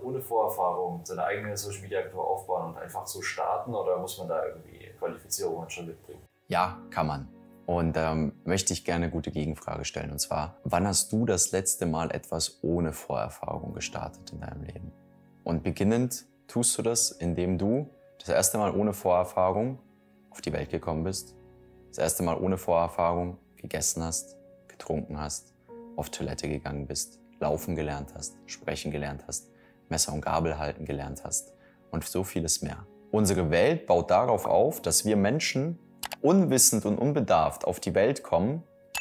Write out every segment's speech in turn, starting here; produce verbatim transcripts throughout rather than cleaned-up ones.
ohne Vorerfahrung seine eigene Social Media Agentur aufbauen und einfach so starten, oder muss man da irgendwie Qualifizierungen schon mitbringen? Ja, kann man. Und ähm, möchte ich gerne eine gute Gegenfrage stellen. Und zwar, wann hast du das letzte Mal etwas ohne Vorerfahrung gestartet in deinem Leben? Und beginnend tust du das, indem du das erste Mal ohne Vorerfahrung auf die Welt gekommen bist, das erste Mal ohne Vorerfahrung gegessen hast, getrunken hast, auf Toilette gegangen bist, laufen gelernt hast, sprechen gelernt hast, Messer und Gabel halten gelernt hast und so vieles mehr. Unsere Welt baut darauf auf, dass wir Menschen unwissend und unbedarft auf die Welt kommen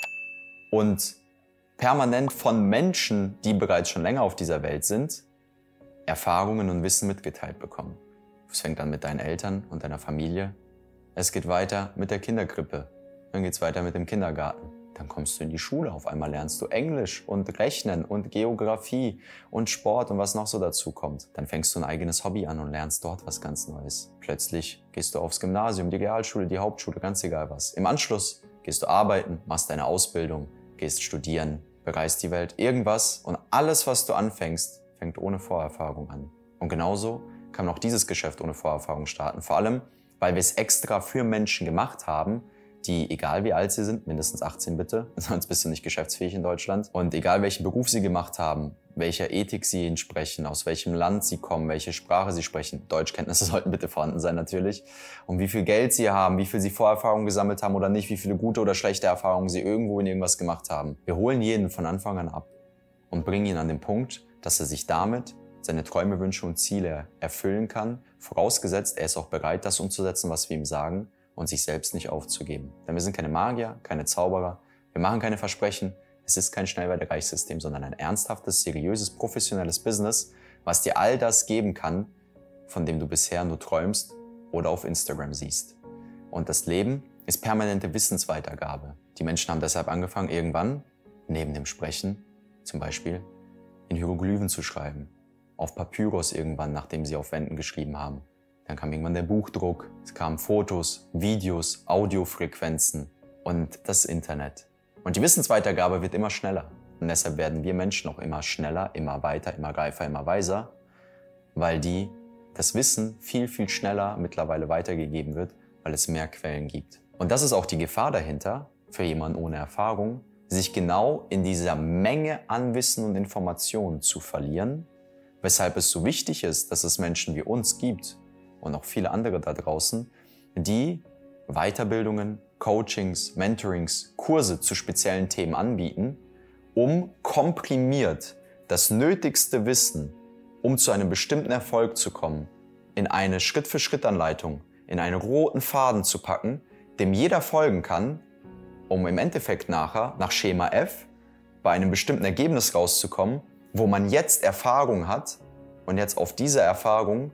und permanent von Menschen, die bereits schon länger auf dieser Welt sind, Erfahrungen und Wissen mitgeteilt bekommen. Es fängt an mit deinen Eltern und deiner Familie. Es geht weiter mit der Kinderkrippe. Dann geht es weiter mit dem Kindergarten. Dann kommst du in die Schule. Auf einmal lernst du Englisch und Rechnen und Geografie und Sport und was noch so dazu kommt. Dann fängst du ein eigenes Hobby an und lernst dort was ganz Neues. Plötzlich gehst du aufs Gymnasium, die Realschule, die Hauptschule, ganz egal was. Im Anschluss gehst du arbeiten, machst deine Ausbildung, gehst studieren, bereist die Welt, irgendwas. Und alles, was du anfängst, fängt ohne Vorerfahrung an. Und genauso kann auch dieses Geschäft ohne Vorerfahrung starten. Vor allem, weil wir es extra für Menschen gemacht haben, die, egal wie alt sie sind, mindestens achtzehn bitte, sonst bist du nicht geschäftsfähig in Deutschland. Und egal welchen Beruf sie gemacht haben, welcher Ethik sie entsprechen, aus welchem Land sie kommen, welche Sprache sie sprechen, Deutschkenntnisse sollten bitte vorhanden sein natürlich, und wie viel Geld sie haben, wie viel sie Vorerfahrungen gesammelt haben oder nicht, wie viele gute oder schlechte Erfahrungen sie irgendwo in irgendwas gemacht haben. Wir holen jeden von Anfang an ab und bringen ihn an den Punkt, dass er sich damit seine Träume, Wünsche und Ziele erfüllen kann, vorausgesetzt, er ist auch bereit, das umzusetzen, was wir ihm sagen, und sich selbst nicht aufzugeben. Denn wir sind keine Magier, keine Zauberer, wir machen keine Versprechen, es ist kein Schnellwerte-Reichssystem, sondern ein ernsthaftes, seriöses, professionelles Business, was dir all das geben kann, von dem du bisher nur träumst oder auf Instagram siehst. Und das Leben ist permanente Wissensweitergabe. Die Menschen haben deshalb angefangen, irgendwann, neben dem Sprechen, zum Beispiel, in Hieroglyphen zu schreiben. Auf Papyrus irgendwann, nachdem sie auf Wänden geschrieben haben. Dann kam irgendwann der Buchdruck, es kamen Fotos, Videos, Audiofrequenzen und das Internet. Und die Wissensweitergabe wird immer schneller. Und deshalb werden wir Menschen auch immer schneller, immer weiter, immer reifer, immer weiser, weil die, das Wissen viel, viel schneller mittlerweile weitergegeben wird, weil es mehr Quellen gibt. Und das ist auch die Gefahr dahinter, für jemanden ohne Erfahrung, sich genau in dieser Menge an Wissen und Informationen zu verlieren, weshalb es so wichtig ist, dass es Menschen wie uns gibt, und auch viele andere da draußen, die Weiterbildungen, Coachings, Mentorings, Kurse zu speziellen Themen anbieten, um komprimiert das nötigste Wissen, um zu einem bestimmten Erfolg zu kommen, in eine Schritt-für-Schritt-Anleitung, in einen roten Faden zu packen, dem jeder folgen kann, um im Endeffekt nachher, nach Schema F, bei einem bestimmten Ergebnis rauszukommen, wo man jetzt Erfahrung hat und jetzt auf diese Erfahrung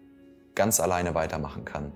ganz alleine weitermachen kann.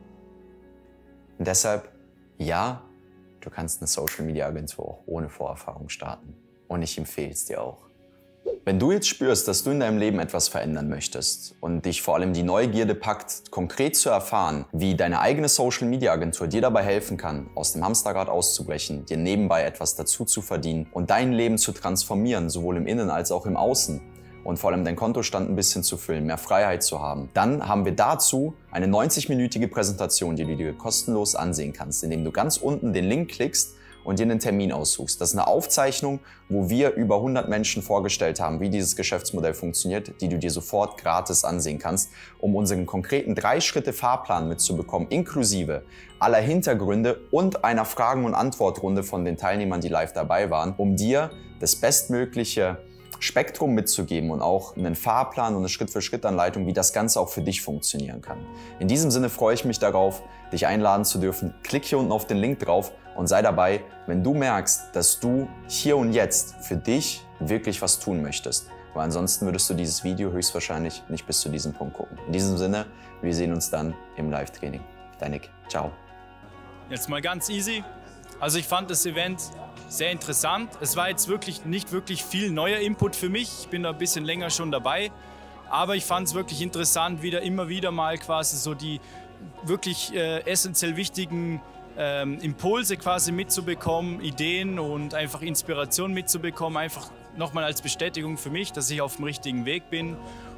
Und deshalb, ja, du kannst eine Social Media Agentur auch ohne Vorerfahrung starten. Und ich empfehle es dir auch. Wenn du jetzt spürst, dass du in deinem Leben etwas verändern möchtest und dich vor allem die Neugierde packt, konkret zu erfahren, wie deine eigene Social Media Agentur dir dabei helfen kann, aus dem Hamsterrad auszubrechen, dir nebenbei etwas dazu zu verdienen und dein Leben zu transformieren, sowohl im Innen als auch im Außen, und vor allem deinen Kontostand ein bisschen zu füllen, mehr Freiheit zu haben, dann haben wir dazu eine neunzig-minütige Präsentation, die du dir kostenlos ansehen kannst, indem du ganz unten den Link klickst und dir einen Termin aussuchst. Das ist eine Aufzeichnung, wo wir über hundert Menschen vorgestellt haben, wie dieses Geschäftsmodell funktioniert, die du dir sofort gratis ansehen kannst, um unseren konkreten Drei-Schritte-Fahrplan mitzubekommen, inklusive aller Hintergründe und einer Fragen- und Antwortrunde von den Teilnehmern, die live dabei waren, um dir das bestmögliche Spektrum mitzugeben und auch einen Fahrplan und eine Schritt-für-Schritt-Anleitung, wie das Ganze auch für dich funktionieren kann. In diesem Sinne freue ich mich darauf, dich einladen zu dürfen. Klick hier unten auf den Link drauf und sei dabei, wenn du merkst, dass du hier und jetzt für dich wirklich was tun möchtest. Weil ansonsten würdest du dieses Video höchstwahrscheinlich nicht bis zu diesem Punkt gucken. In diesem Sinne, wir sehen uns dann im Live-Training. Dein Nick. Ciao. Jetzt mal ganz easy. Also ich fand das Event sehr interessant. Es war jetzt wirklich nicht wirklich viel neuer Input für mich. Ich bin da ein bisschen länger schon dabei. Aber ich fand es wirklich interessant, wieder immer wieder mal quasi so die wirklich äh, essentiell wichtigen ähm, Impulse quasi mitzubekommen, Ideen und einfach Inspiration mitzubekommen. Einfach nochmal als Bestätigung für mich, dass ich auf dem richtigen Weg bin.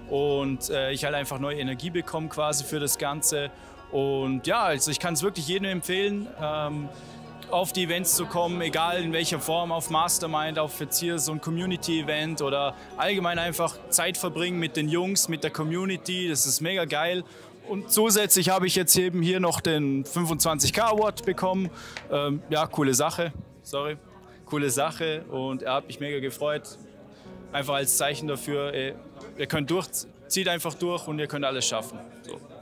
und äh, ich halt einfach neue Energie bekomme quasi für das Ganze. Und ja, also ich kann es wirklich jedem empfehlen, ähm, auf die Events zu kommen, egal in welcher Form, auf Mastermind, auf jetzt hier so ein Community-Event oder allgemein einfach Zeit verbringen mit den Jungs, mit der Community, das ist mega geil. Und zusätzlich habe ich jetzt eben hier noch den fünfundzwanzig K Award bekommen. Ähm, ja, coole Sache, sorry, coole Sache und er hat mich mega gefreut. Einfach als Zeichen dafür, ey, ihr könnt durch, zieht einfach durch und ihr könnt alles schaffen. So.